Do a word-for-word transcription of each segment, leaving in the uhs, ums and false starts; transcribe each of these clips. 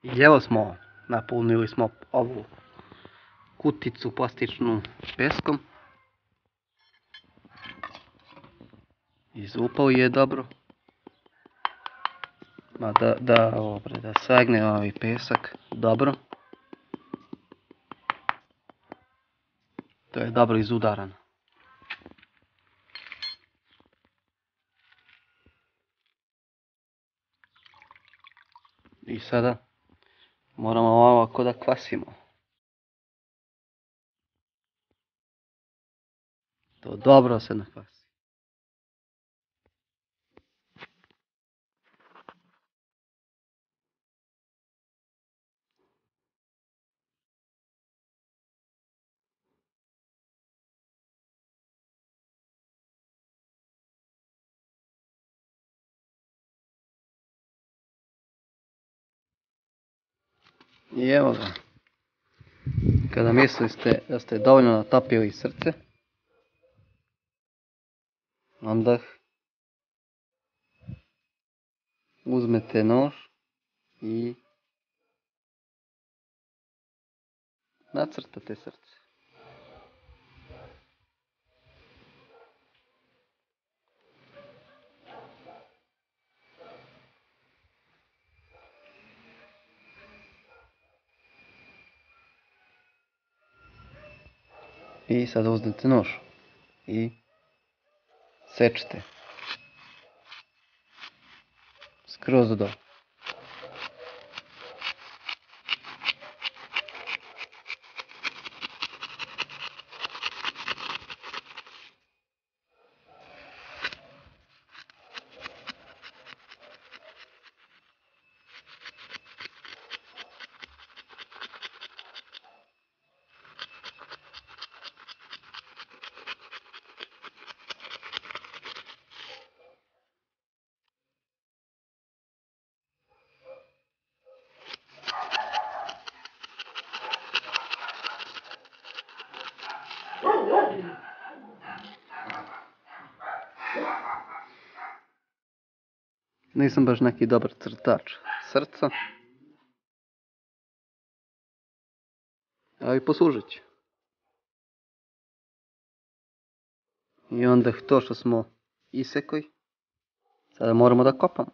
I evo smo, napunili smo ovu kuticu plastičnu peskom. Izlupao je dobro. Ma da, da, obre, da sagne ovaj pesak dobro. To je dobro izudarano. I sada moramo ovako da kvasimo. To dobro se nakvasi. I evo ga. Kada mislite da ste dovoljno natopili srce, onda uzmete nož i nacrtate srce. I sada uzmete nož i sečete skroz do dole. Nisam baš neki dobar crtač srca, ali poslužit će. I onda to što smo isekli, sada moramo da kopamo.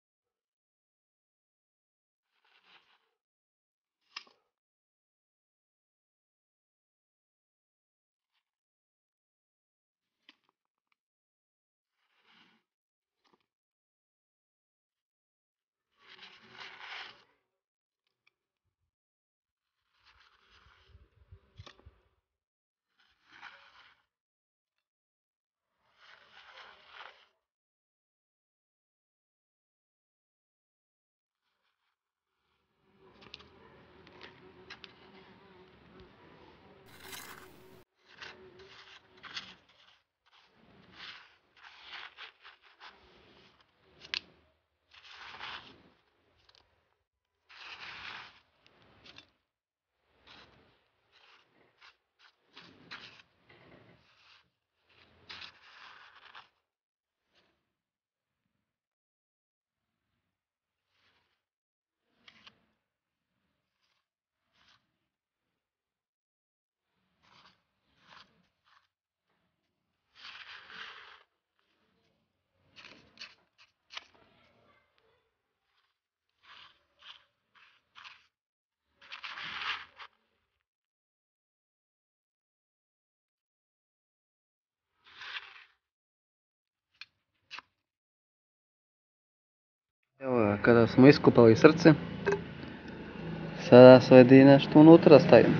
Evo, kada smo iskopali srce, sada sledi nešto unutra stavimo.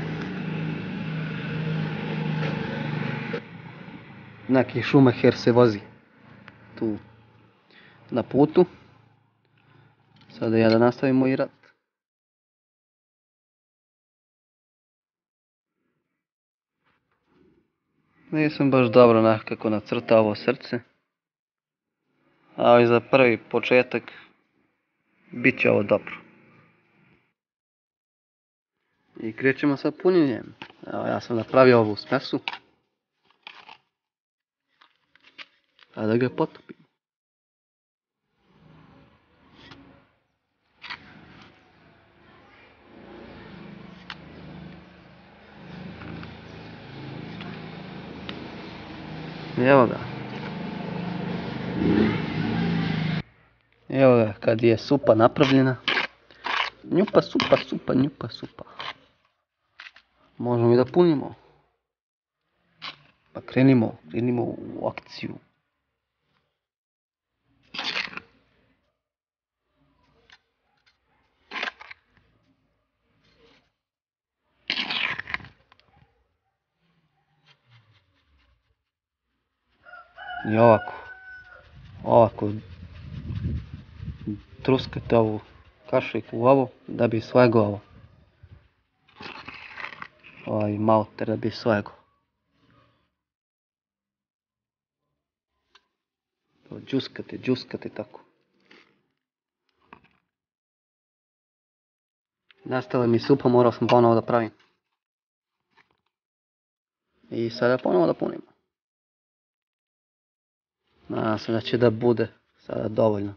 Neki Schumacher se vozi tu na putu. Sada ja da nastavim moj rat. Nisam baš dobro nekako nacrtao ovo srce, ali za prvi početak bit će ovo dobro. I krećemo sa punjenjem. Evo, ja sam napravio ovu smesu. A da ga potopim. Evo ga. Evo ga kad je supa napravljena. Njupa supa, supa, njupa supa. Možemo i da punimo. Pa krenimo, krenimo u akciju. I ovako, ovako truskate ovu kašiku u ovo da bi svego ovo. Ovaj malter da bi svego. To džuskate, džuskate tako. Nastala mi supa, morao sam ponovo da pravim. I sada ponovo da punimo. Nadam se da će da bude sada dovoljno.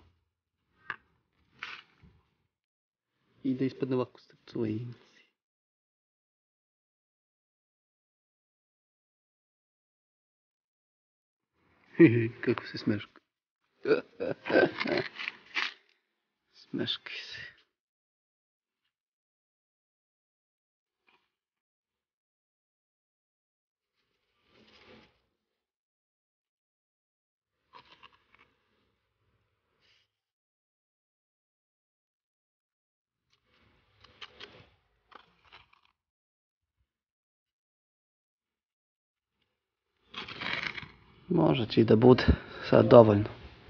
I da ispadne ovako srcujinci. Kako se smeška. Smeški se. Možda će i da bude sad dovoljno.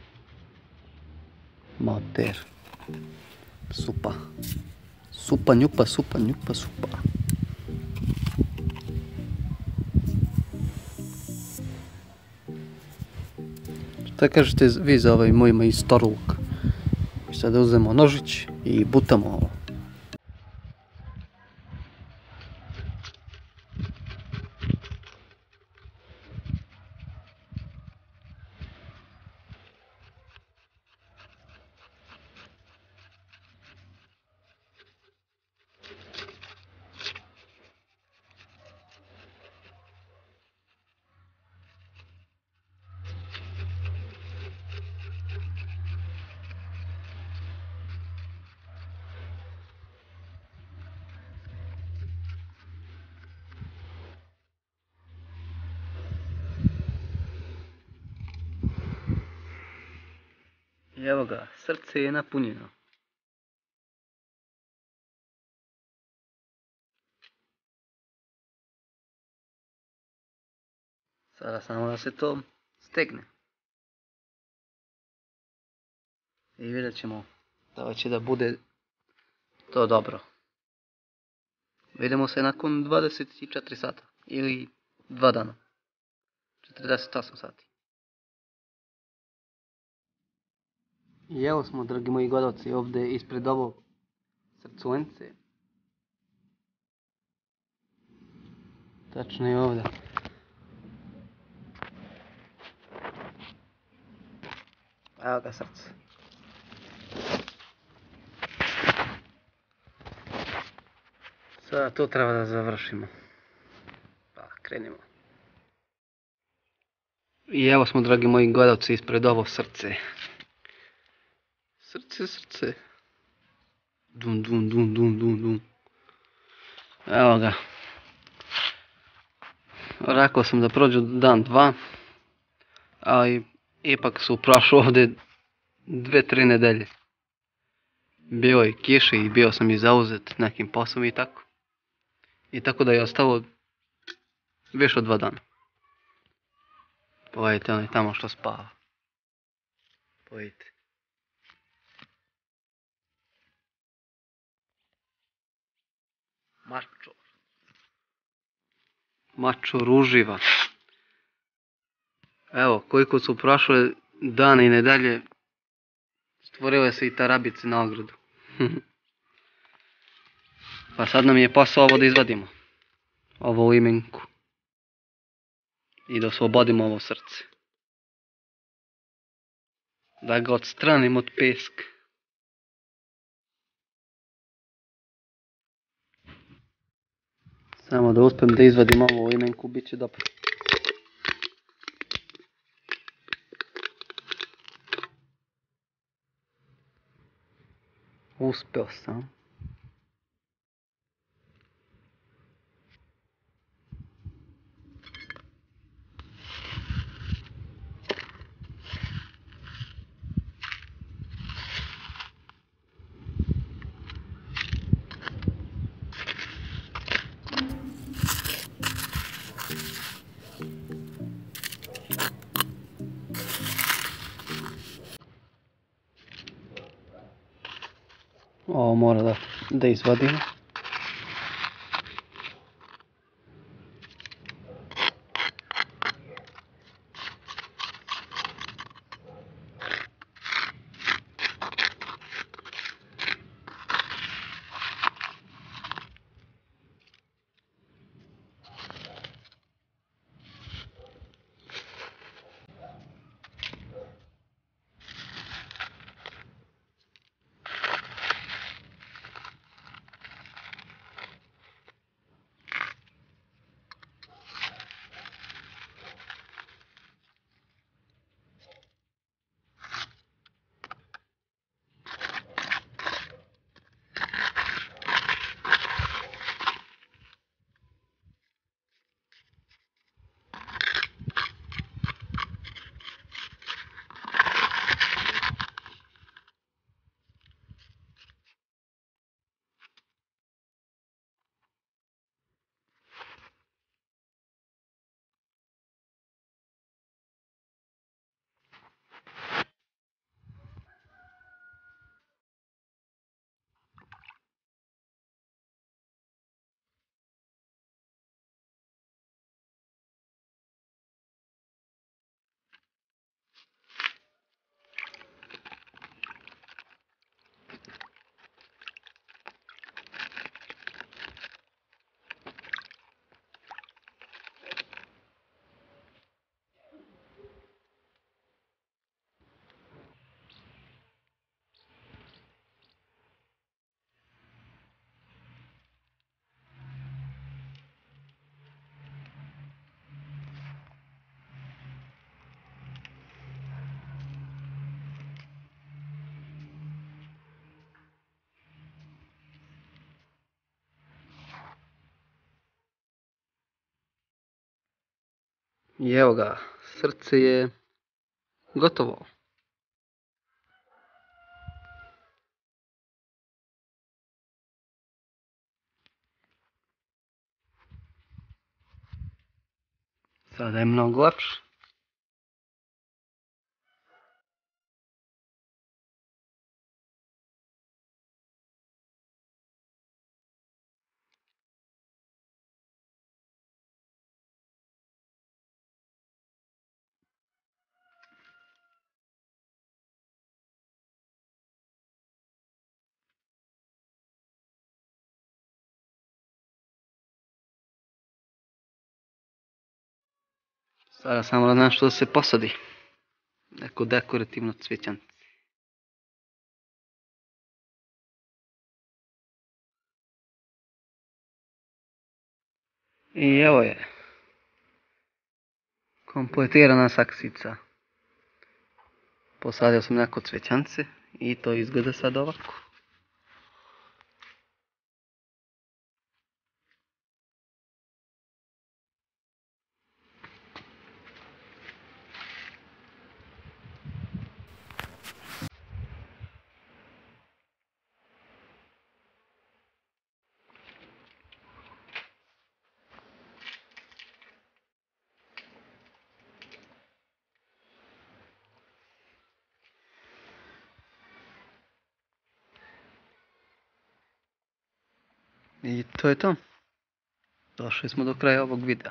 Mater. Supa. Supa, njupa, supa, njupa, supa. Šta kažete vi za ovaj moj majstorluk? Sada uzmemo nožić i butamo ovo. I evo ga, srce je napunjeno. Sada samo da se to stegne. I vidjet ćemo da će da bude to dobro. Vidimo se nakon dvadeset četiri sata ili dva dana. četrdeset osam sati. I evo smo, dragi moji gledalci, ovdje ispred ovog srcujence. Tačno je ovdje. Evo ga srce. Sada to treba da završimo. Pa krenimo. I evo smo, dragi moji gledalci, ispred ovo srce. Srce, srce. Dum, dum, dum, dum, dum, dum. Evo ga. Rekao sam da prođu dan, dva. Ali ipak su prošlo ovdje dve, tri nedelje. Bilo je kiše i bio sam i zauzet nekim poslom i tako. I tako da je ostalo više od dva dana. Pogledajte onaj tamo što spava. Pogledajte. Mačo. Mačo ruživa. Evo, koliko su prošle dane i nedelje, stvorile se i tarabice na ogradu. Pa sad nam je posao ovo da izvadimo. Ovo limenku. I da oslobodimo ovo srce. Da ga odstranimo od peska. Samo da uspem da izvadim ovu limenku, bit će dobro. Uspio sam. Ovo mora da, da izvadimo. I evo ga, srce je gotovo. Sada je mnogo lepše. Sada samo znam što da se posadi. Neko dekorativno cvijećance. I evo je. Kompletirana saksica. Posadio sam neko cvećance i to izgleda sad ovako. I to je to. Došli smo do kraja ovog videa.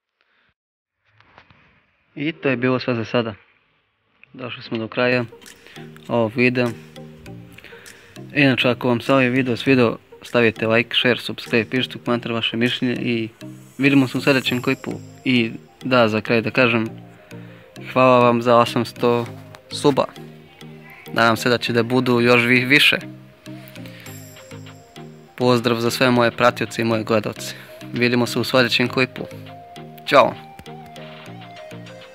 I to je bilo sve za sada. Došli smo do kraja ovog videa. Inače, ako vam se ovaj video svidio, stavite like, share, subscribe, pišite u komentar vaše mišljenje i vidimo se u sljedećem klipu. I da, za kraj da kažem, hvala vam za osamsto suba. Nadam se da će da budu još više. Pozdrav za sve moje pratioce i moje gledalce. Vidimo se u sljedećem klipu. Ćao!